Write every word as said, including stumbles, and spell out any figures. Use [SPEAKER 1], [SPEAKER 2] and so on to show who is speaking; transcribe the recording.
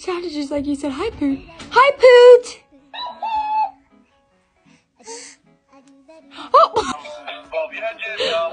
[SPEAKER 1] sounded just like you said hi, Poot. Hi, Poot! Oh!